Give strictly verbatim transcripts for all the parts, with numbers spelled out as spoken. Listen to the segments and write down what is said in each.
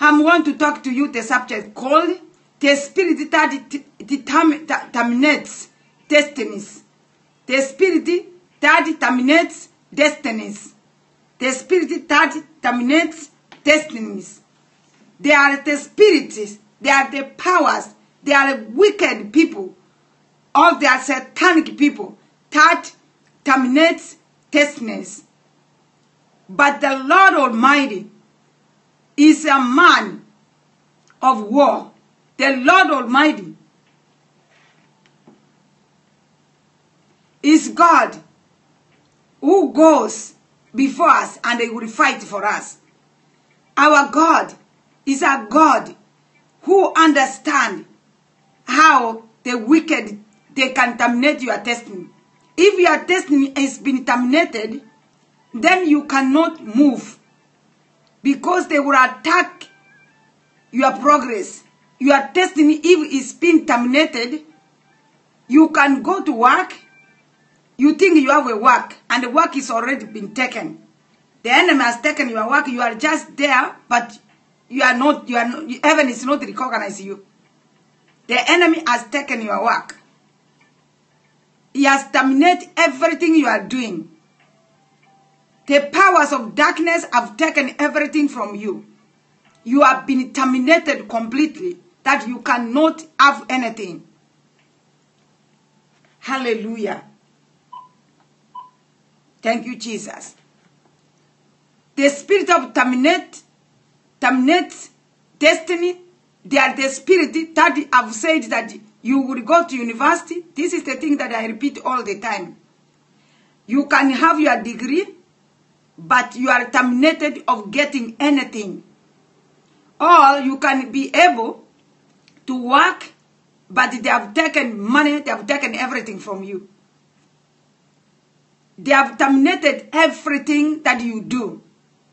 I'm going to talk to you the subject called the spirit that terminates destinies. The spirit that terminates destinies. The spirit that terminates destinies. They are the spirits, they are the powers, they are wicked people, or they are satanic people that terminates destinies. But the Lord Almighty is a man of war. The Lord Almighty is God who goes before us and He will fight for us. Our God is a God who understands how the wicked, they can terminate your destiny. If your destiny has been terminated, then you cannot move, because they will attack your progress. Your destiny, if it's been terminated, you can go to work. You think you have a work, and the work is already been taken. The enemy has taken your work. You are just there, but you are not. You are not, heaven is not recognizing you. The enemy has taken your work. He has terminated everything you are doing. The powers of darkness have taken everything from you. You have been terminated completely, that you cannot have anything. Hallelujah. Thank you, Jesus. The spirit of terminate, terminate destiny, they are the spirit that have said that you will go to university. This is the thing that I repeat all the time. You can have your degree, but you are terminated of getting anything. Or you can be able to work, but they have taken money, they have taken everything from you. They have terminated everything that you do.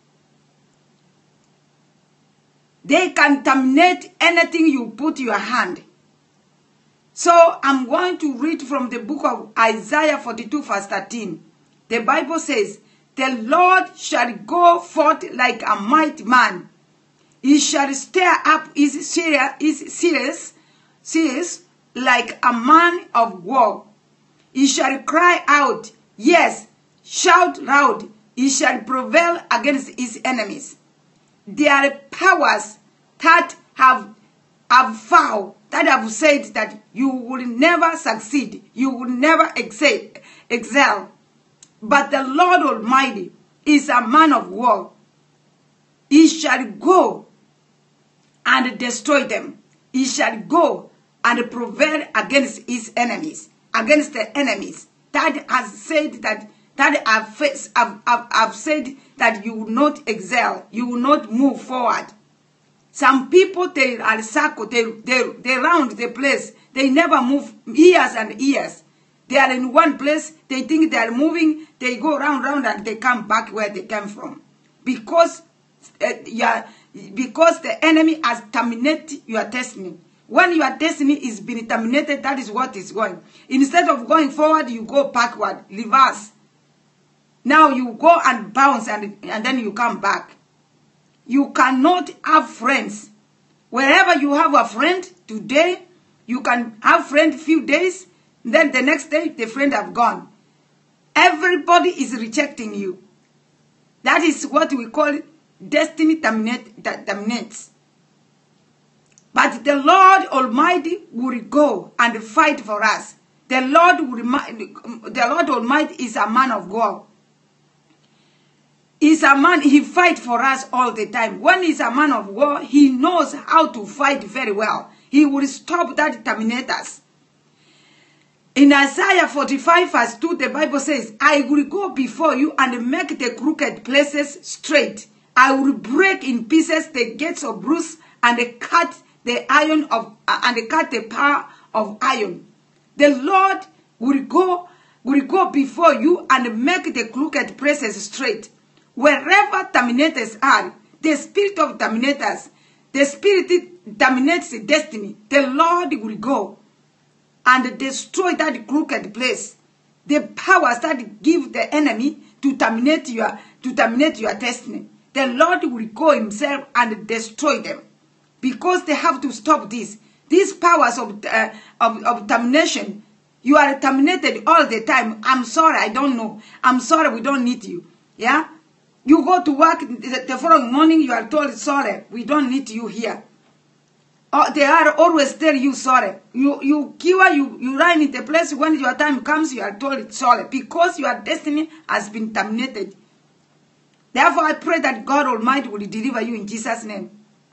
They can terminate anything you put your hand. So I'm going to read from the book of Isaiah forty-two verse thirteen. The Bible says, the Lord shall go forth like a mighty man. He shall stir up his seers, seers like a man of war. He shall cry out, yes, shout loud. He shall prevail against his enemies. There are powers that have, have vowed, that have said that you will never succeed. You will never excel. excel. But the Lord Almighty is a man of war. He shall go and destroy them. He shall go and prevail against his enemies, against the enemies that has said that that have, faced, have, have, have said that you will not excel, you will not move forward. Some people, they are circle, they, they, they round the place, they never move years and years. They are in one place, they think they are moving, they go round, round, and they come back where they came from. Because, uh, yeah, because the enemy has terminated your destiny. When your destiny is being terminated, that is what is going. Instead of going forward, you go backward, reverse. Now you go and bounce, and, and then you come back. You cannot have friends. Wherever you have a friend today, you can have friend few days, then the next day the friend have gone. Everybody is rejecting you. That is what we call destiny terminate, terminates. But the Lord Almighty will go and fight for us. The Lord will, the Lord Almighty is a man of war. He's a man, he fights for us all the time. When he's a man of war, he knows how to fight very well. He will stop that terminators. In Isaiah forty-five verse two, the Bible says, I will go before you and make the crooked places straight. I will break in pieces the gates of bronze and cut the iron of uh, and cut the power of iron. The Lord will go will go before you and make the crooked places straight. Wherever terminators are, the spirit of terminators, the spirit terminates the destiny. The Lord will go and destroy that crooked place. The powers that give the enemy to terminate your to terminate your destiny. the Lord will go himself and destroy them. Because they have to stop this. These powers of, uh, of, of termination, you are terminated all the time. I'm sorry, I don't know. I'm sorry, we don't need you. Yeah? You go to work the, the following morning, you are told, sorry, we don't need you here. Oh, they are always tell you sorry. You you cure, you, you run in the place when your time comes, you are told sorry. Because your destiny has been terminated. Therefore, I pray that God Almighty will deliver you in Jesus' name.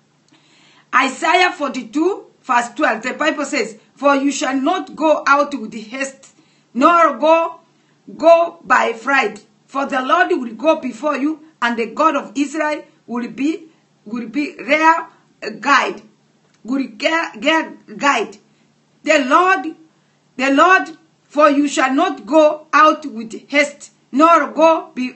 Isaiah forty-two, verse twelve, the Bible says, for you shall not go out with haste, nor go, go by fright. For the Lord will go before you, and the God of Israel will be, will be their guide. Will get, get guide. The Lord, the Lord, for you shall not go out with haste, nor go be,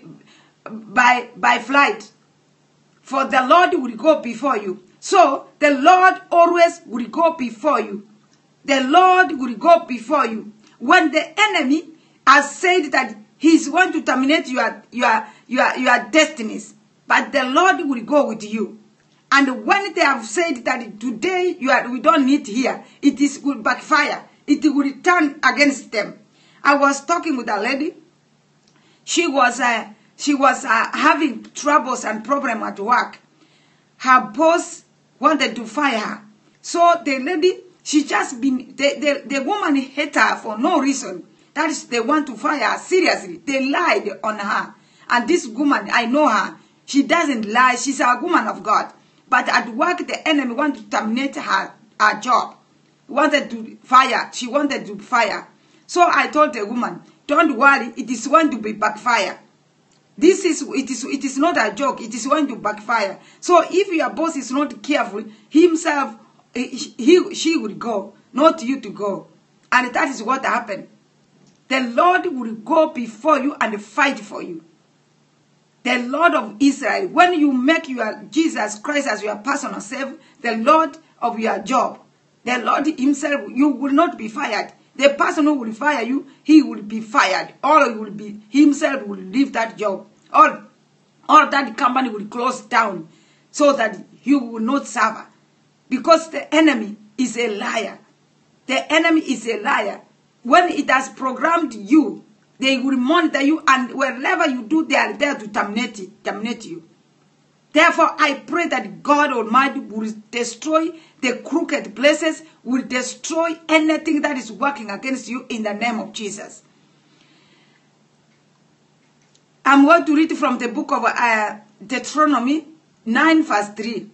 by, by flight. For the Lord will go before you. So, the Lord always will go before you. The Lord will go before you. When the enemy has said that he's going to terminate your, your, your, your destinies, but the Lord will go with you. And when they have said that today you are, we don't need here, it is will backfire. It will turn against them. I was talking with a lady. She was, uh, she was uh, having troubles and problems at work. Her boss wanted to fire her. So the lady, she just been, the, the, the woman hate her for no reason. That is, they want to fire her seriously. They lied on her. And this woman, I know her. She doesn't lie. She's a woman of God. But at work, the enemy wanted to terminate her, her job. Wanted to fire. She wanted to fire. So I told the woman, don't worry, it is going to be backfire. This is, it is, it is not a joke. It is going to backfire. So if your boss is not careful, himself, he, she will go, not you to go. And that is what happened. The Lord will go before you and fight for you. The Lord of Israel, when you make your Jesus Christ as your personal Savior, the Lord of your job, the Lord himself, you will not be fired. The person who will fire you, he will be fired. Or will be, himself will leave that job. Or, or that company will close down so that you will not suffer. Because the enemy is a liar. The enemy is a liar. When it has programmed you, they will monitor you, and wherever you do, they are there to terminate it, terminate you. Therefore, I pray that God Almighty will destroy the crooked places, will destroy anything that is working against you in the name of Jesus. I'm going to read from the book of uh, Deuteronomy nine verse three.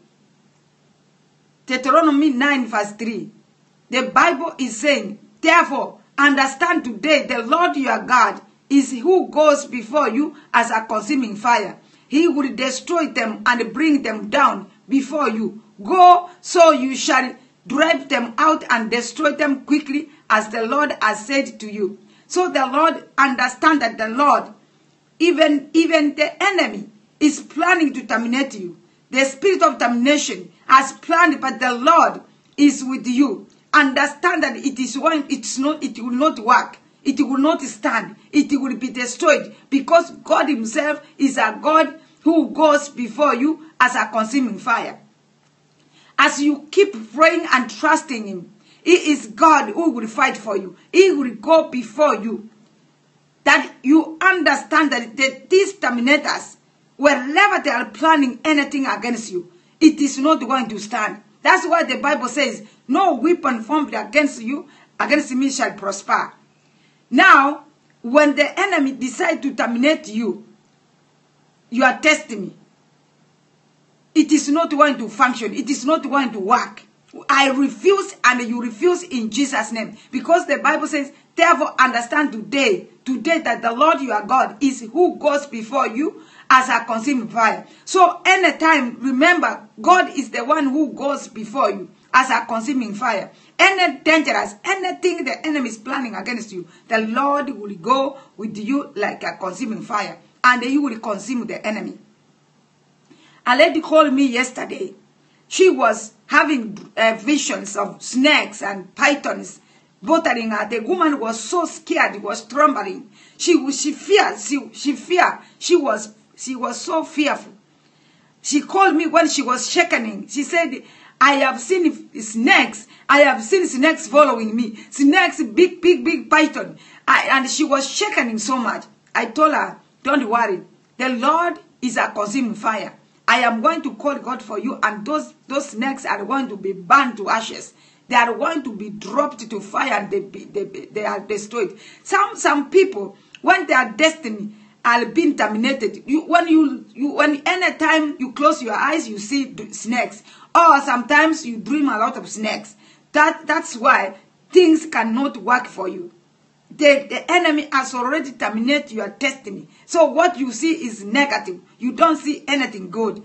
Deuteronomy nine verse three. The Bible is saying, therefore, understand today the Lord your God is who goes before you as a consuming fire. He will destroy them and bring them down before you. Go, so you shall drive them out and destroy them quickly as the Lord has said to you. So the Lord understand that the Lord, even, even the enemy, is planning to terminate you. The spirit of termination has planned, but the Lord is with you. Understand that it is one, it's not, it will not work. It will not stand. It will be destroyed because God himself is a God who goes before you as a consuming fire. As you keep praying and trusting him, he is God who will fight for you. He will go before you. That you understand that these terminators, wherever they are planning anything against you, it is not going to stand. That's why the Bible says, no weapon formed against you, against me shall prosper. Now, when the enemy decides to terminate you, your destiny, it is not going to function. It is not going to work. I refuse and you refuse in Jesus' name. Because the Bible says, therefore understand today, today that the Lord your God is who goes before you as a consuming fire. So anytime, remember, God is the one who goes before you as a consuming fire. Any dangerous, anything the enemy is planning against you, the Lord will go with you like a consuming fire. And he will consume the enemy. A lady called me yesterday. She was having uh, visions of snakes and pythons bothering her. The woman was so scared, was trembling. She she feared, she she feared. She was she was so fearful. She called me when she was shaking. She said, I have seen snakes. I have seen snakes following me. Snakes, big, big, big python. I, and she was shaking so much. I told her, don't worry. The Lord is a consuming fire. I am going to call God for you, and those, those snakes are going to be burned to ashes. They are going to be dropped to fire, and they, they, they are destroyed. Some, some people, when their destiny are being terminated, you, when you, you, when any time you close your eyes, you see snakes. Or sometimes you dream a lot of snakes. That, that's why things cannot work for you. The, the enemy has already terminated your destiny. So what you see is negative. You don't see anything good.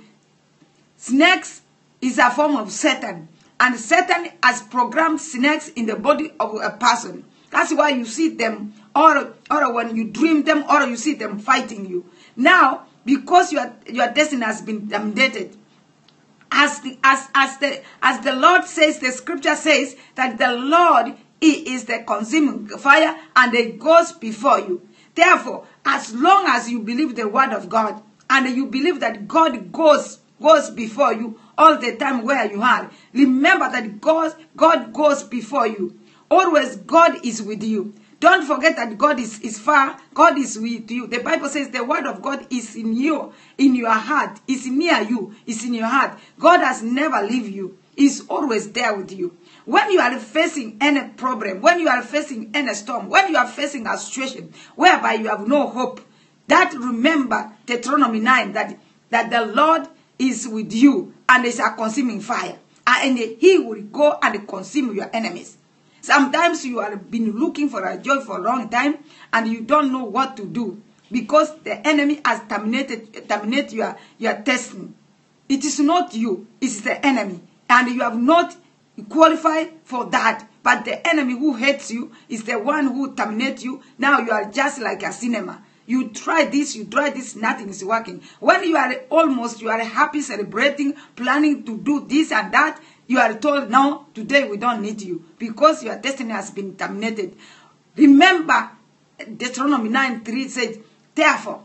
Snakes is a form of Satan. And Satan has programmed snakes in the body of a person. That's why you see them, or, or when you dream them, or you see them fighting you. Now, because your, your destiny has been terminated, as the, as, as, the, as the Lord says, the scripture says that the Lord, He is the consuming fire, and it goes before you. Therefore, as long as you believe the word of God, and you believe that God goes, goes before you all the time where you are, remember that God, God goes before you. Always God is with you. Don't forget that God is, is far. God is with you. The Bible says the word of God is in you, in your heart, is near you, is in your heart. God has never leave you. He's always there with you. When you are facing any problem, when you are facing any storm, when you are facing a situation whereby you have no hope, that remember Deuteronomy nine, that, that the Lord is with you and is a consuming fire. And He will go and consume your enemies. Sometimes you have been looking for a job for a long time and you don't know what to do because the enemy has terminated, terminated your, your destiny. It is not you, it is the enemy. And you have not qualified for that. But the enemy who hates you is the one who terminates you. Now you are just like a cinema. You try this, you try this, nothing is working. When you are almost, you are happy, celebrating, planning to do this and that, you are told, no, today we don't need you because your destiny has been terminated. Remember, Deuteronomy nine three says, therefore,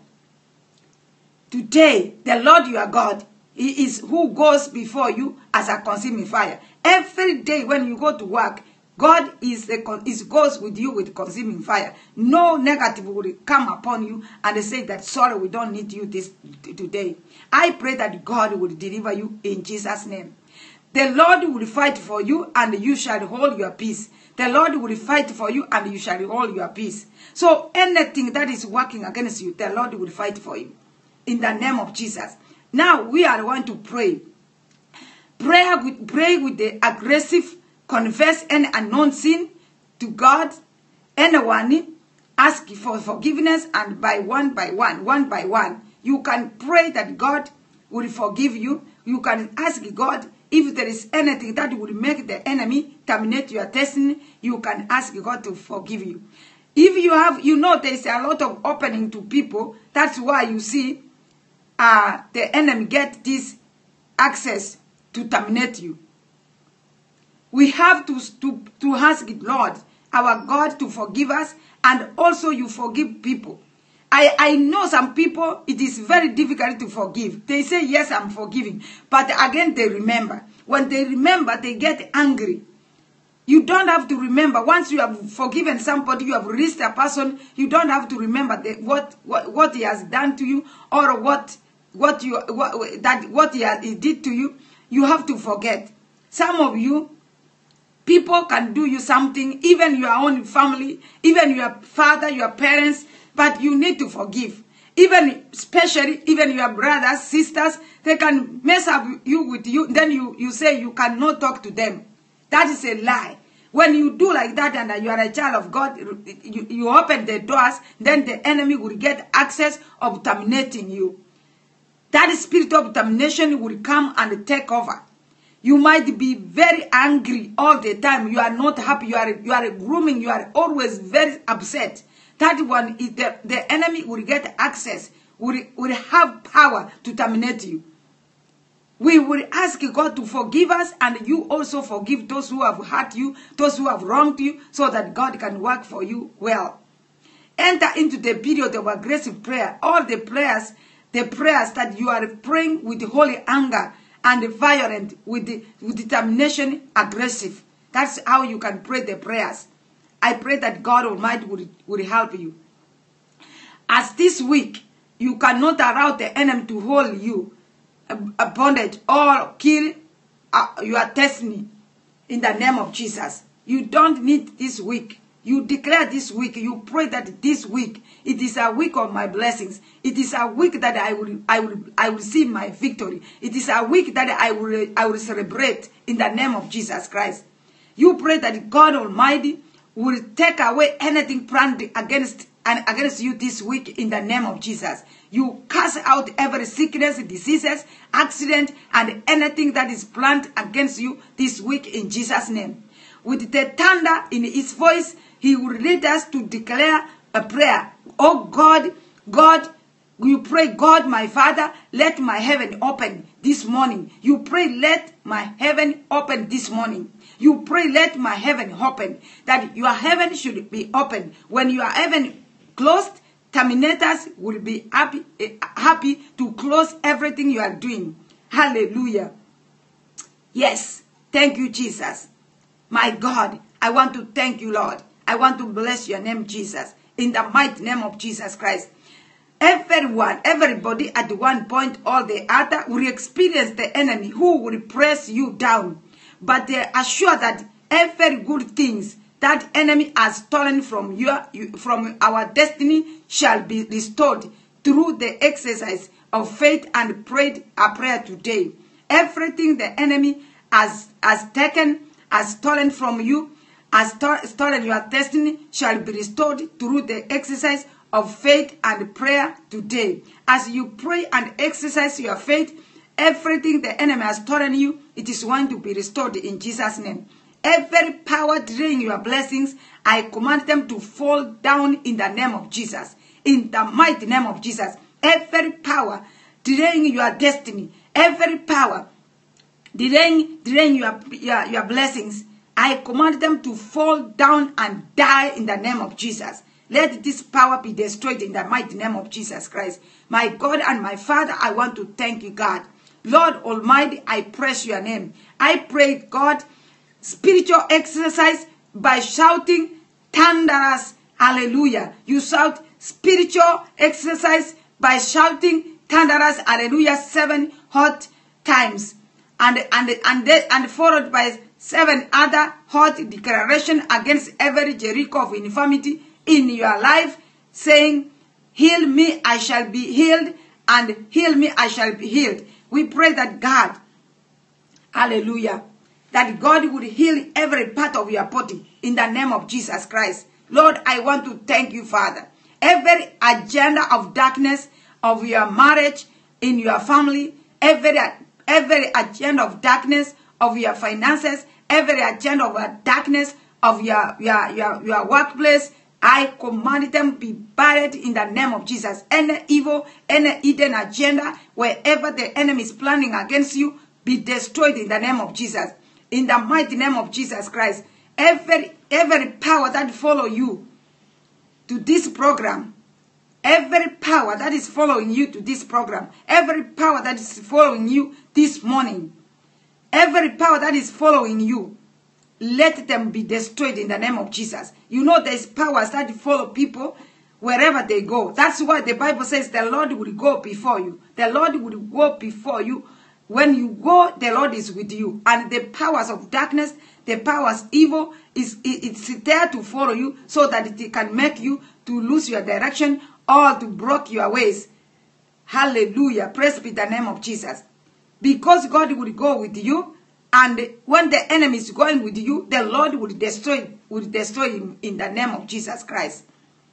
today the Lord your God, He is who goes before you as a consuming fire. Every day when you go to work, God is, the, is goes with you with consuming fire. No negative will come upon you and they say that, sorry, we don't need you this today. I pray that God will deliver you in Jesus' name. The Lord will fight for you and you shall hold your peace. The Lord will fight for you and you shall hold your peace. So anything that is working against you, the Lord will fight for you. In the name of Jesus. Now we are going to pray. Prayer with, pray with the aggressive, confess any unknown sin to God. Anyone ask for forgiveness, and by one by one, one by one, you can pray that God will forgive you. You can ask God if there is anything that will make the enemy terminate your destiny. You can ask God to forgive you. If you have, you know, there is a lot of opening to people. That's why you see uh, the enemy get this access to terminate you. We have to, to, to ask Lord, our God, to forgive us, and also you forgive people. I, I know some people, it is very difficult to forgive. They say, yes, I'm forgiving. But again, they remember. When they remember, they get angry. You don't have to remember. Once you have forgiven somebody, you have released a person, you don't have to remember the, what, what, what he has done to you, or what, what, you, what, that, what he, has, he did to you. You have to forget. Some of you, people can do you something, even your own family, even your father, your parents, but you need to forgive. Even, especially, even your brothers, sisters, they can mess up you with you. Then you, you say you cannot talk to them. That is a lie. When you do like that and you are a child of God, you, you open the doors, then the enemy will get access of terminating you. That spirit of termination will come and take over. You might be very angry all the time. You are not happy. You are, you are grooming. You are always very upset. That one, is the, the enemy will get access, will, will have power to terminate you. We will ask God to forgive us, and you also forgive those who have hurt you, those who have wronged you, so that God can work for you well. Enter into the period of aggressive prayer. All the prayers the prayers that you are praying with holy anger and violent, with, the, with determination, aggressive. That's how you can pray the prayers. I pray that God Almighty will, will help you. As this week, you cannot allow the enemy to hold you a bondage or kill uh, your destiny in the name of Jesus. You don't need this week. You declare this week, you pray that this week, it is a week of my blessings. It is a week that I will, I will, I will see my victory. It is a week that I will, I will celebrate in the name of Jesus Christ. You pray that God Almighty will take away anything planned against and against you this week in the name of Jesus. You cast out every sickness, diseases, accident, and anything that is planned against you this week in Jesus' name. With the thunder in his voice, he will lead us to declare a prayer. Oh God, God, you pray, God, my Father, let my heaven open this morning. You pray, let my heaven open this morning. You pray, let my heaven open. That your heaven should be open. When your heaven closed, terminators will be happy, uh, happy to close everything you are doing. Hallelujah. Yes, thank you, Jesus. My God, I want to thank you, Lord. I want to bless your name, Jesus, in the mighty name of Jesus Christ. Everyone, everybody at one point or the other will experience the enemy who will press you down. But they are sure that every good things that enemy has stolen from your, from our destiny shall be restored through the exercise of faith and prayed a prayer today. Everything the enemy has, has taken, has stolen from you, has stolen your destiny, shall be restored through the exercise of faith and prayer today. As you pray and exercise your faith, everything the enemy has stolen you, it is going to be restored in Jesus' name. Every power delaying your blessings, I command them to fall down in the name of Jesus. In the mighty name of Jesus. Every power delaying your destiny, every power delaying, delaying your, your, your blessings, I command them to fall down and die in the name of Jesus. Let this power be destroyed in the mighty name of Jesus Christ. My God and my Father, I want to thank you, God. Lord Almighty, I praise your name. I pray, God, spiritual exercise by shouting thunderous hallelujah. You shout spiritual exercise by shouting thunderous hallelujah seven hot times. And, and, and, and followed by seven other hot declaration against every Jericho of infirmity in your life, saying, heal me, I shall be healed, and heal me, I shall be healed. We pray that God, hallelujah, that God would heal every part of your body in the name of Jesus Christ. Lord, I want to thank you, Father. Every agenda of darkness of your marriage, in your family, every, every agenda of darkness of your finances, every agenda of darkness of your, your, your, your workplace, I command them be buried in the name of Jesus. Any evil, any hidden agenda, wherever the enemy is planning against you, be destroyed in the name of Jesus. In the mighty name of Jesus Christ. Every, every power that follow you to this program, every power that is following you to this program, every power that is following you this morning, every power that is following you, let them be destroyed in the name of Jesus. You know there's powers that follow people wherever they go. That's why the Bible says the Lord will go before you. The Lord will go before you. When you go, the Lord is with you. And the powers of darkness, the powers evil, is it's there to follow you so that it can make you to lose your direction or to block your ways. Hallelujah. Praise be the name of Jesus. Because God will go with you. And when the enemy is going with you, the Lord will destroy, will destroy him in the name of Jesus Christ.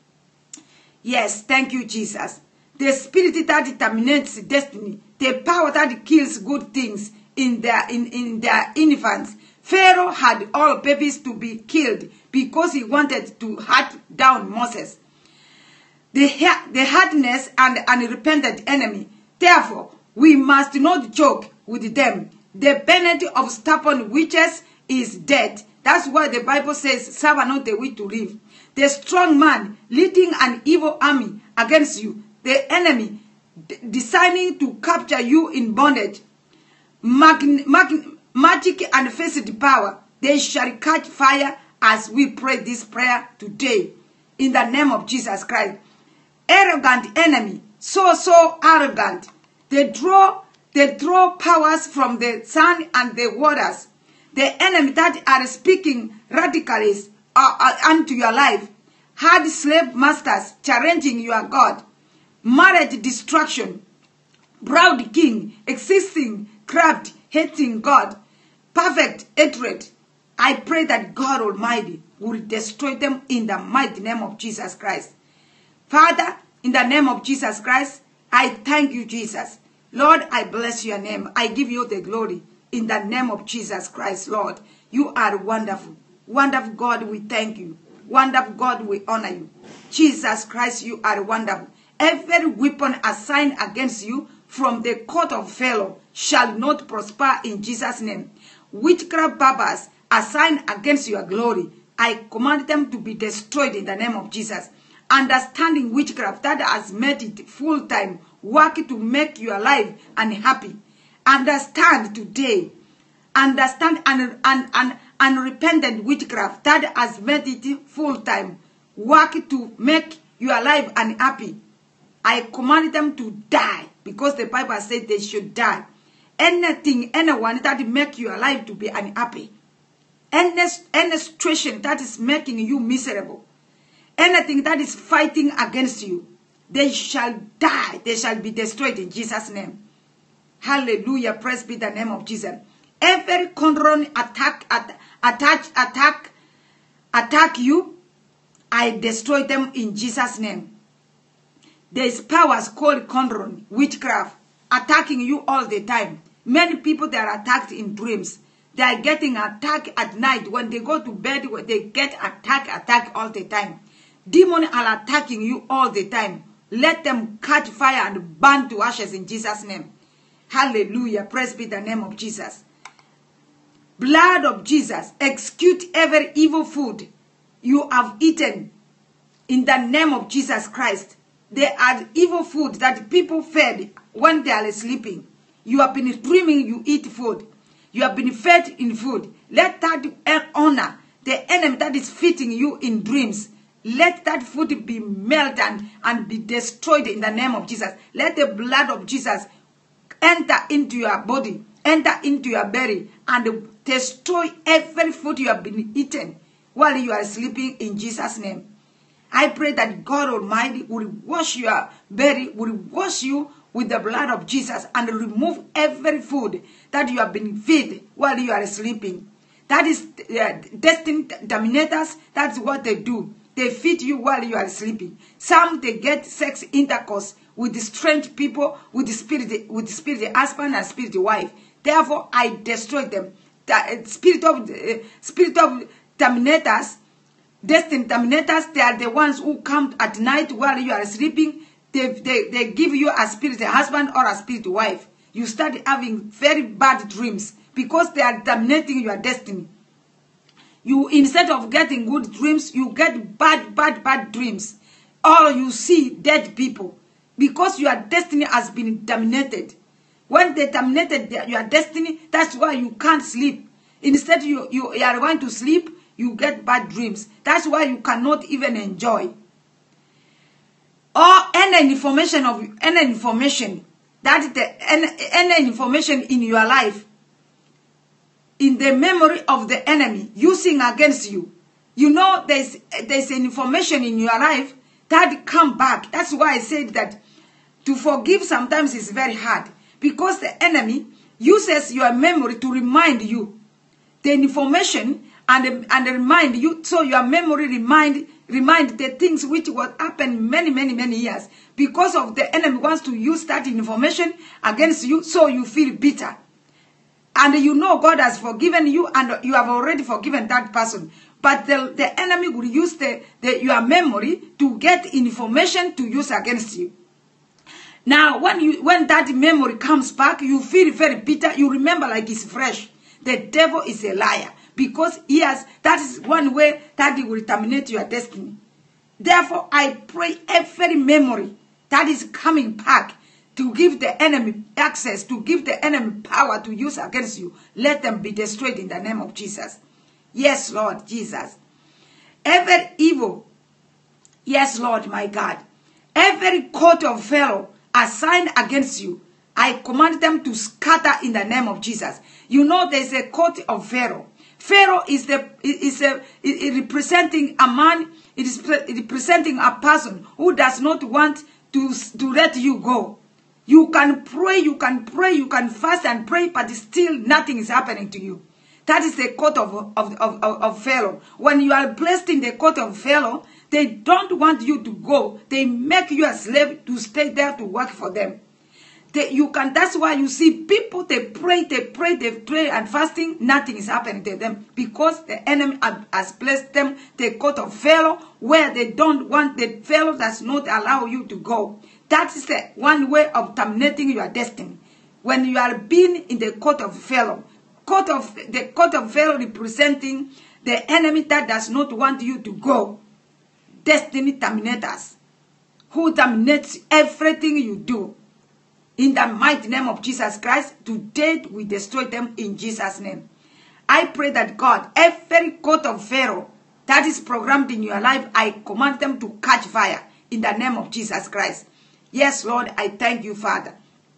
Yes, thank you, Jesus. The spirit that terminates destiny, the power that kills good things in their, in, in their infants. Pharaoh had all babies to be killed because he wanted to hunt down Moses. The, the hardness and unrepentant enemy. Therefore, we must not joke with them. The penalty of stubborn witches is death. That's why the Bible says, suffer not the witch to live. The strong man leading an evil army against you, the enemy designing to capture you in bondage, mag mag magic and physical power, they shall catch fire as we pray this prayer today in the name of Jesus Christ. Arrogant enemy, so so arrogant. They draw they draw powers from the sun and the waters. The enemy that are speaking radically uh, uh, unto your life. Hard slave masters challenging your God. Marriage destruction. Proud king existing craft hating God. Perfect hatred. I pray that God Almighty will destroy them in the mighty name of Jesus Christ. Father, in the name of Jesus Christ, I thank you, Jesus. Lord, I bless your name. I give you the glory in the name of Jesus Christ, Lord. You are wonderful. Wonderful God, we thank you. Wonderful God, we honor you. Jesus Christ, you are wonderful. Every weapon assigned against you from the court of Pharaoh shall not prosper in Jesus' name. Witchcraft powers assigned against your glory, I command them to be destroyed in the name of Jesus. Understanding witchcraft that has made it full time work to make your life unhappy. Understand today. Understand and and and unrepentant witchcraft that has made it full time work to make your life unhappy. I command them to die because the Bible said they should die. Anything, anyone that make your life to be unhappy, any, any situation that is making you miserable, anything that is fighting against you, they shall die. They shall be destroyed in Jesus' name. Hallelujah. Praise be the name of Jesus. Every controlling attack, at, attack, attack, attack you, I destroy them in Jesus' name. There is powers called control, witchcraft, attacking you all the time. Many people, they are attacked in dreams. They are getting attacked at night. When they go to bed, they get attacked, attacked all the time. Demons are attacking you all the time. Let them catch fire and burn to ashes in Jesus' name. Hallelujah. Praise be the name of Jesus. Blood of Jesus, execute every evil food you have eaten in the name of Jesus Christ. There are evil food that people fed when they are sleeping. You have been dreaming you eat food. You have been fed in food. Let that honor the enemy that is feeding you in dreams. Let that food be melted and be destroyed in the name of Jesus. Let the blood of Jesus enter into your body, enter into your belly, and destroy every food you have been eating while you are sleeping in Jesus' name. I pray that God Almighty will wash your belly, will wash you with the blood of Jesus and remove every food that you have been fed while you are sleeping. That is uh, destiny terminators. That's what they do. They feed you while you are sleeping. Some, they get sex intercourse with the strange people, with the spirit, with the spirit husband and spirit wife. Therefore, I destroy them. The spirit of uh, spirit of terminators, destiny terminators, they are the ones who come at night while you are sleeping. They, they, they give you a spirit husband or a spirit wife. You start having very bad dreams because they are terminating your destiny. You, instead of getting good dreams, you get bad, bad, bad dreams. Or you see dead people because your destiny has been terminated. When they terminated your destiny, that's why you can't sleep. Instead, you, you, you are going to sleep, you get bad dreams. That's why you cannot even enjoy. Or any information of any information that is the any, any information in your life, in the memory of the enemy using against you. You know, there's there's an information in your life that come back. That's why I said that to forgive sometimes is very hard, because the enemy uses your memory to remind you the information and and remind you, so your memory remind remind the things which was happened many many many years. Because of the enemy wants to use that information against you, so you feel bitter. And you know God has forgiven you, and you have already forgiven that person. But the, the enemy will use the, the, your memory to get information to use against you. Now, when you when that memory comes back, you feel very bitter. You remember like it's fresh. The devil is a liar, because he has, that is one way that he will terminate your destiny. Therefore, I pray every memory that is coming back, to give the enemy access, to give the enemy power to use against you, let them be destroyed in the name of Jesus. Yes, Lord Jesus. Every evil, yes, Lord, my God, every court of Pharaoh assigned against you, I command them to scatter in the name of Jesus. You know there's a court of Pharaoh. Pharaoh is the is a is representing a man. It is representing a person who does not want to to let you go. You can pray, you can pray, you can fast and pray, but still nothing is happening to you. That is the court of of, of, of, of Pharaoh. When you are placed in the court of Pharaoh, they don't want you to go. They make you a slave to stay there to work for them. They, you can. That's why you see people, they pray, they pray, they pray and fasting, nothing is happening to them because the enemy has placed them the court of Pharaoh where they don't want, the Pharaoh does not allow you to go. That is the one way of terminating your destiny. When you are being in the court of Pharaoh, court of the court of Pharaoh representing the enemy that does not want you to go. Destiny terminators who terminates everything you do. In the mighty name of Jesus Christ, today we destroy them in Jesus' name. I pray that God, every court of Pharaoh that is programmed in your life, I command them to catch fire in the name of Jesus Christ. Yes, Lord, I thank you, Father.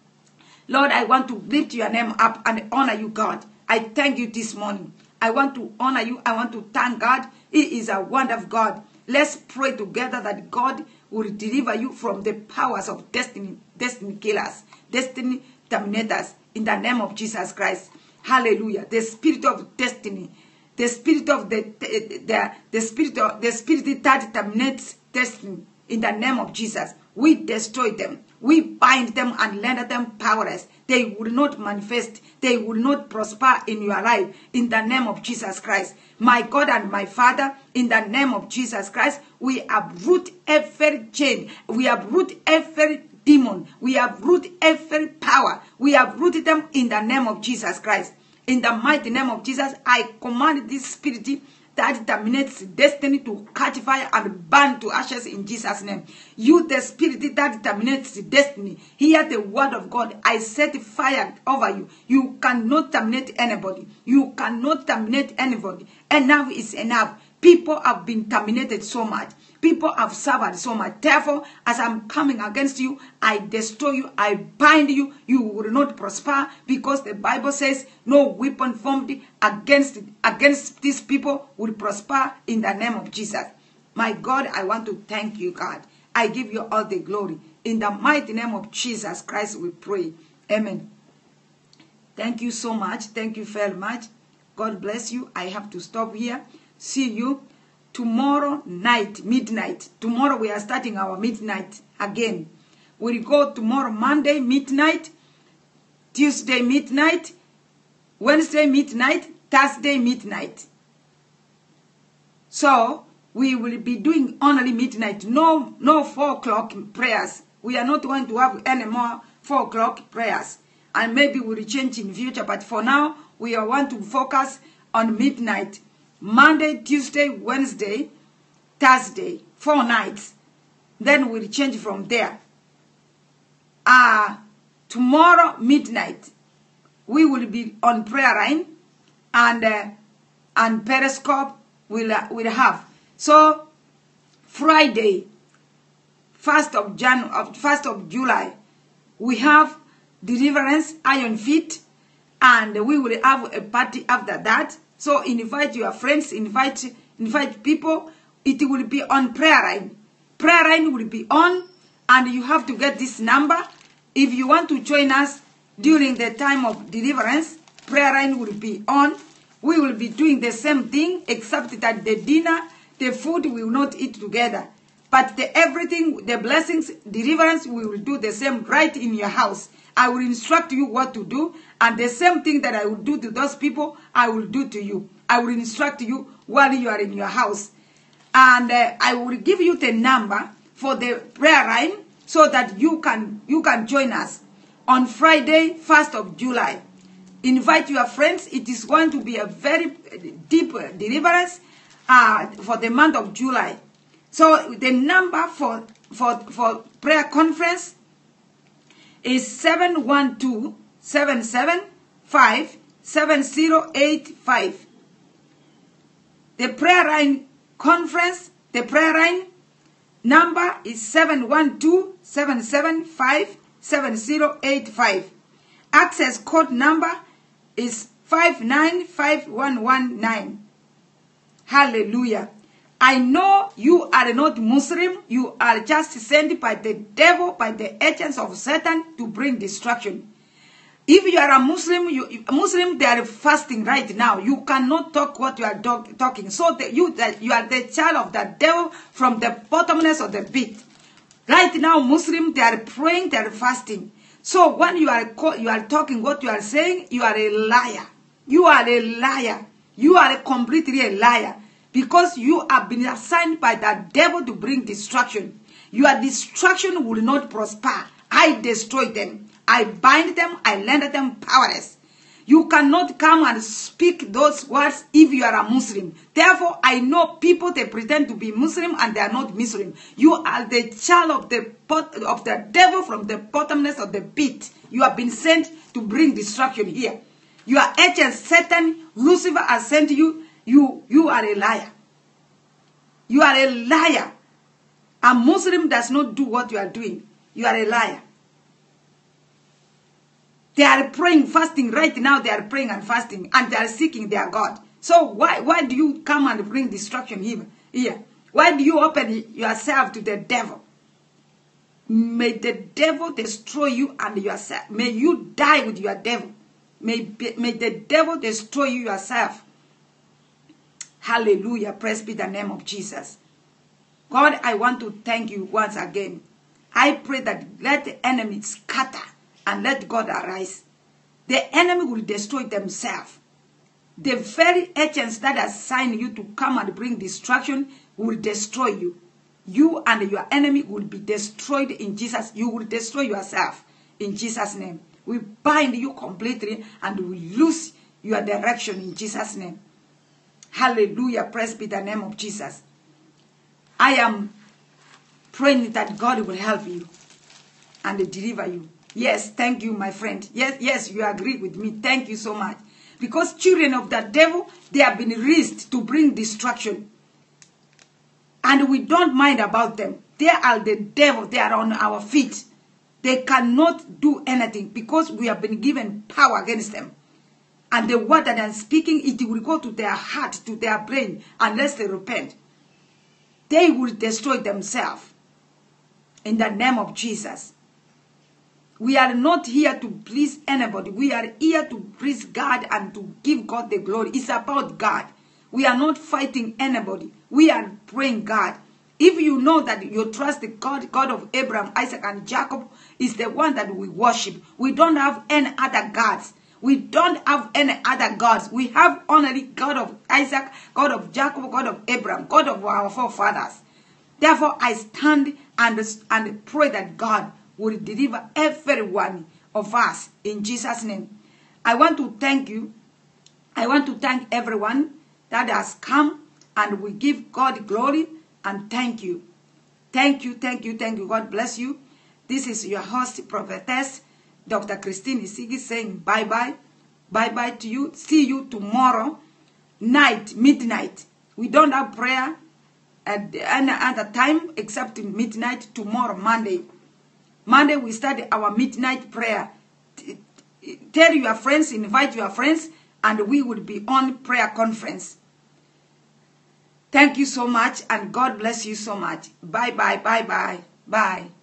Lord, I want to lift your name up and honor you, God. I thank you this morning. I want to honor you. I want to thank God. He is a wonderful God. Let's pray together that God will deliver you from the powers of destiny, destiny killers, destiny terminators, in the name of Jesus Christ. Hallelujah. The spirit of destiny, the spirit of the the, the, the spirit of the spirit that terminates destiny, in the name of Jesus. We destroy them. We bind them and render them powerless. They will not manifest. They will not prosper in your life. In the name of Jesus Christ. My God and my Father, in the name of Jesus Christ, we uproot every chain. We uproot every demon. We uproot every power. We uproot them in the name of Jesus Christ. In the mighty name of Jesus, I command this spirit that terminates destiny to catch fire and burn to ashes in Jesus' name. You, the spirit that terminates destiny, hear the word of God. I set fire over you. You cannot terminate anybody. You cannot terminate anybody. Enough is enough. People have been terminated so much. People have suffered so much. Therefore, as I'm coming against you, I destroy you. I bind you. You will not prosper because the Bible says no weapon formed against, against these people will prosper in the name of Jesus. My God, I want to thank you, God. I give you all the glory. In the mighty name of Jesus Christ, we pray. Amen. Thank you so much. Thank you very much. God bless you. I have to stop here. See you tomorrow night, midnight. Tomorrow we are starting our midnight again. We'll go tomorrow Monday midnight, Tuesday midnight, Wednesday midnight, Thursday midnight. So we will be doing only midnight. No, no four o'clock prayers. We are not going to have any more four o'clock prayers. And maybe we'll change in future. But for now, we are want to focus on midnight. Monday, Tuesday, Wednesday, Thursday, four nights. Then we'll change from there. Uh, tomorrow, midnight, we will be on prayer line and uh, and Periscope will uh, will have. So Friday, first of Jan, of first of July, we have deliverance, iron feet, and we will have a party after that. So invite your friends, invite invite people. It will be on prayer line. Prayer line will be on, and you have to get this number. If you want to join us during the time of deliverance, prayer line will be on. We will be doing the same thing, except that the dinner, the food, we will not eat together. But the everything, the blessings, deliverance, we will do the same right in your house. I will instruct you what to do, and the same thing that I will do to those people, I will do to you. I will instruct you while you are in your house. And uh, I will give you the number for the prayer line so that you can, you can join us on Friday, first of July. Invite your friends. It is going to be a very deep deliverance uh, for the month of July. So the number for, for, for prayer conference is seven one two, seven seven five, seven zero eight five. The prayer line conference, the prayer line number is seven one two, seven seven five, seven zero eight five. Access code number is five nine five one one nine. Hallelujah. I know you are not Muslim. You are just sent by the devil, by the agents of Satan to bring destruction. If you are a Muslim, you Muslim, they are fasting right now. You cannot talk what you are talk, talking. So the, you, the, you are the child of the devil from the bottomless of the pit. Right now, Muslim, they are praying, they are fasting. So when you are you are talking what you are saying, you are a liar. You are a liar. You are a completely a liar. Because you have been assigned by the devil to bring destruction. Your destruction will not prosper. I destroy them. I bind them. I render them powerless. You cannot come and speak those words if you are a Muslim. Therefore, I know people, they pretend to be Muslim and they are not Muslim. You are the child of the, of the devil from the bottomless of the pit. You have been sent to bring destruction here. Your agent, Satan, Lucifer has sent you. You, you are a liar. You are a liar. A Muslim does not do what you are doing. You are a liar. They are praying, fasting right now. They are praying and fasting, and they are seeking their God. So why, why do you come and bring destruction here? here? Why do you open yourself to the devil? May the devil destroy you and yourself. May you die with your devil. May, may the devil destroy you yourself. Hallelujah. Praise be the name of Jesus. God, I want to thank you once again. I pray that let the enemy scatter and let God arise. The enemy will destroy themselves. The very agents that assign you to come and bring destruction will destroy you. You and your enemy will be destroyed in Jesus. You will destroy yourself in Jesus' name. We bind you completely and we lose your direction in Jesus' name. Hallelujah. Praise be the name of Jesus. I am praying that God will help you and deliver you. Yes, thank you, my friend. Yes, yes, you agree with me. Thank you so much. Because children of the devil, they have been raised to bring destruction. And we don't mind about them. They are the devil. They are on our feet. They cannot do anything because we have been given power against them. And the word that I'm speaking, it will go to their heart, to their brain, unless they repent. They will destroy themselves. In the name of Jesus. We are not here to please anybody. We are here to please God and to give God the glory. It's about God. We are not fighting anybody. We are praying God. If you know that you trust the God, God of Abraham, Isaac, and Jacob is the one that we worship. We don't have any other gods. We don't have any other gods. We have only God of Isaac, God of Jacob, God of Abraham, God of our forefathers. Therefore, I stand and, and pray that God will deliver every one of us in Jesus' name. I want to thank you. I want to thank everyone that has come, and we give God glory and thank you. Thank you, thank you, thank you. God bless you. This is your host, prophetess, Doctor Christine Isigi, saying bye-bye. Bye-bye to you. See you tomorrow night, midnight. We don't have prayer at any other time except midnight tomorrow, Monday. Monday, we start our midnight prayer. Tell your friends, invite your friends, and we will be on prayer conference. Thank you so much, and God bless you so much. Bye-bye, bye-bye, bye.